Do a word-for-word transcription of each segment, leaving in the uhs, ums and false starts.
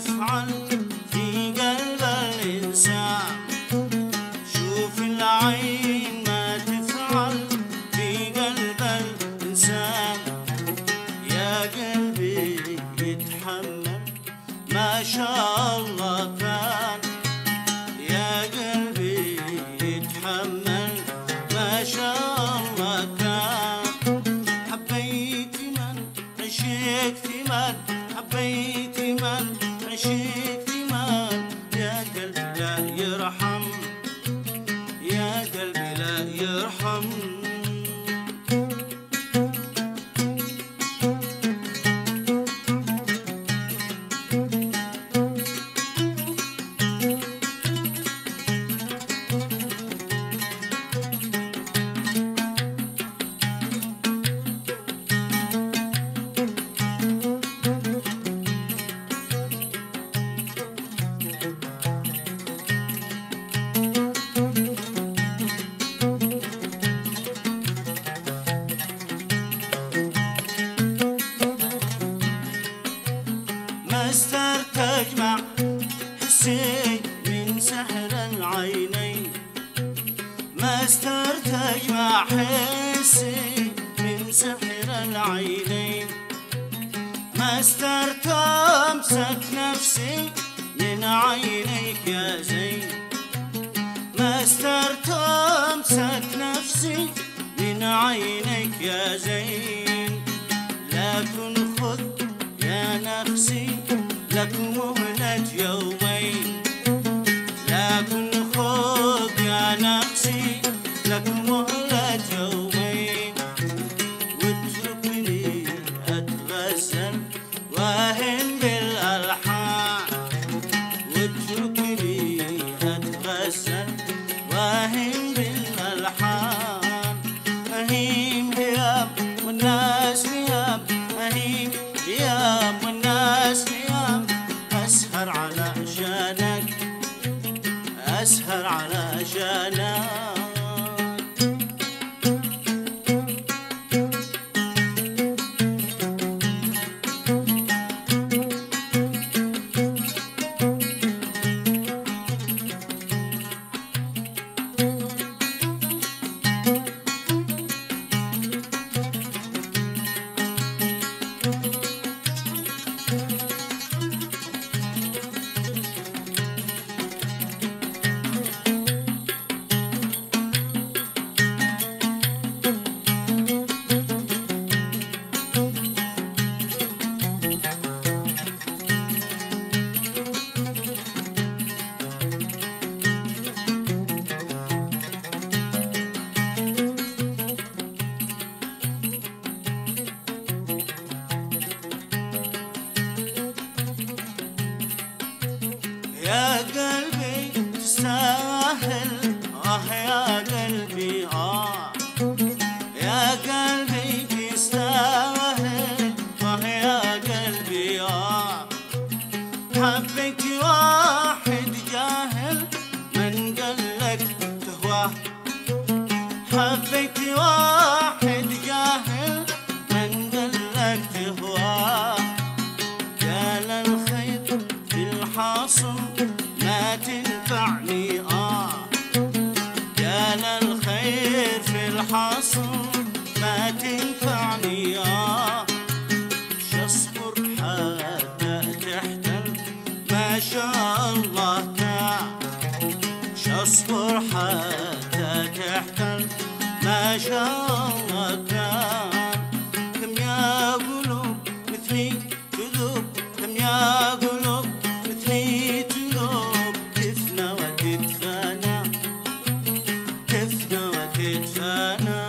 تفعل في قلب الإنسان. شوف العين ما تفعل في قلب الإنسان. يا قلبي يتحمل ما شاء الله كان. يا قلبي يتحمل ما شاء الله كان. حبيت من عشقت من حبيت من عشقت من. يا قلبي لا يرحم يا قلبي لا يرحم. ما استرت اجمع حسي من سحر العينين. ما استرت اجمع حسي من سحر العينين. ما استرت امسك نفسي من عينيك يا زين. ما استرت امسك نفسي من عينيك يا زين. لكن خذ يا نفسي لك مهلة يومين. لكن خذ يا نفسي لك مهلة يومين. واتركني أتغزل واهن بالألحان. واتركني أتغزل واهن بالألحان. أهيم هيام والناس هيام. أهيم هيام والناس هيام. أسهر على شانك أسهر على شانك. يا قلبي تستاهل آه يا قلبي آه. يا قلبي تستاهل آه يا قلبي آه. حبك واحد جاهل من قالك تهواه. حبك واحد جاهل من قالك تهواه. قال الخير في الحاصل ما تنفعني آه. قال الخير في الحاصل ما تنفعني آه. شصبر حتى تحتل ما شاء الله كان. شصبر حتى تحتل ما شاء الله كان. كم يا قلوب مثلي تذوب. كم يا قلوب مثلي تذوب. تفنى وتتفانى تفنى وتتفانى.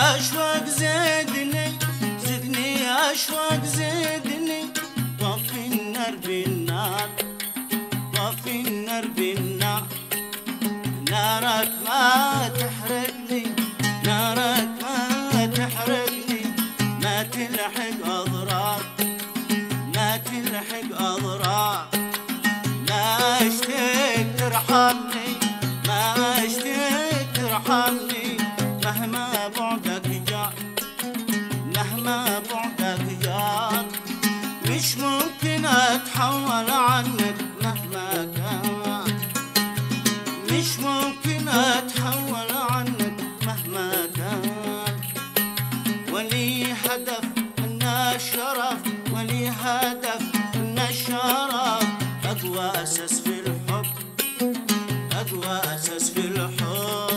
أشواق زدني زدني أشواق زدني طفي النار بالنار طفي النار بالنار نارك ما تحرقني نارك ما تحرقني ما تلحق أضرار ما تلحق أضرار ما اشتيت ترحمني ما اشتيت ترحمني مهما بعدك جار مهما بعدك جار مش ممكن أتحول عنك مهما كان مش ممكن أتحول عنك مهما كان ولي هدف من الشرف ولي هدف من الشرف أقوى أساس في الحب أقوى أساس في الحب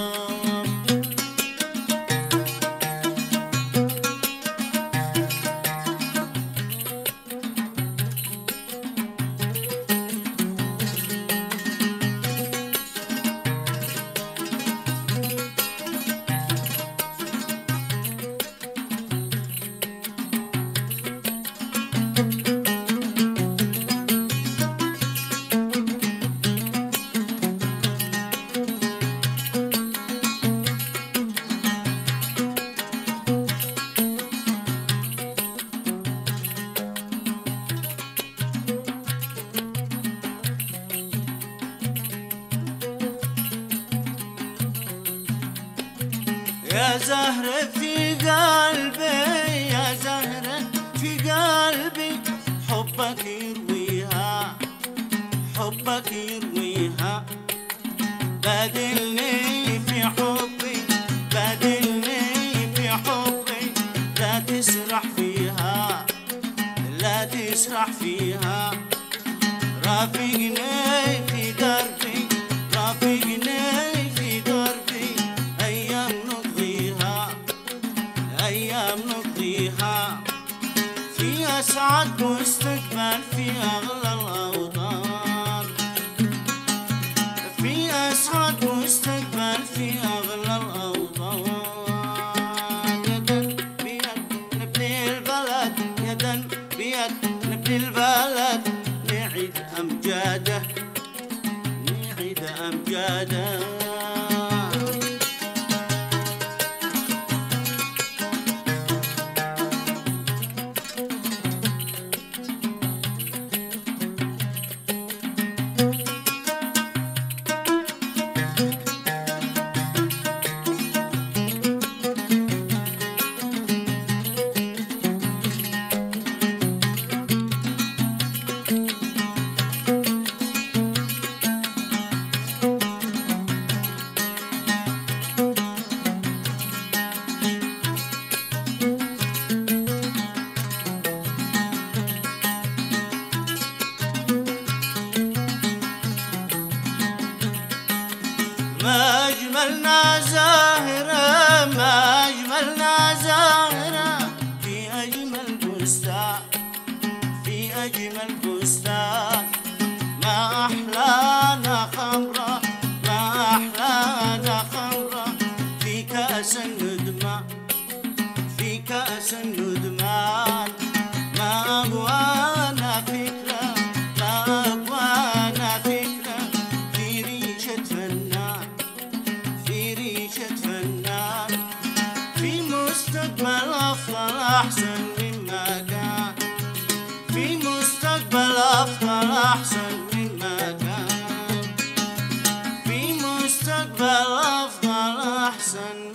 يا زهرة في قلبي يا زهرة في قلبي حبك يرويها حبك يرويها بادلني في حبي بادلني في حبي لا تسرح فيها لا تسرح فيها رافقني في دربي رافقني في دربي أيام أيام نقضيها في أسعد مستقبل في أغلى الأوطان في أسعد مستقبل في أغلى الأوطان يدا بيد نبني البلد يدا بيد نبني البلد نعيد أمجاده نعيد أمجاده ما أجملنا زاهرة ما أجملنا زاهرة في أجمل بستان في أجمل بستان ما أحلانا خمرة ما أحلانا خمرة في كأس الندمان في كأس الندمان ما أقوانا فكرة ما أقوانا فكرة في ريشة فنان في ريشة فنان في مستقبل أفضل أحسن مما كان في مستقبل أفضل أحسن مما كان في مستقبل أفضل أحسن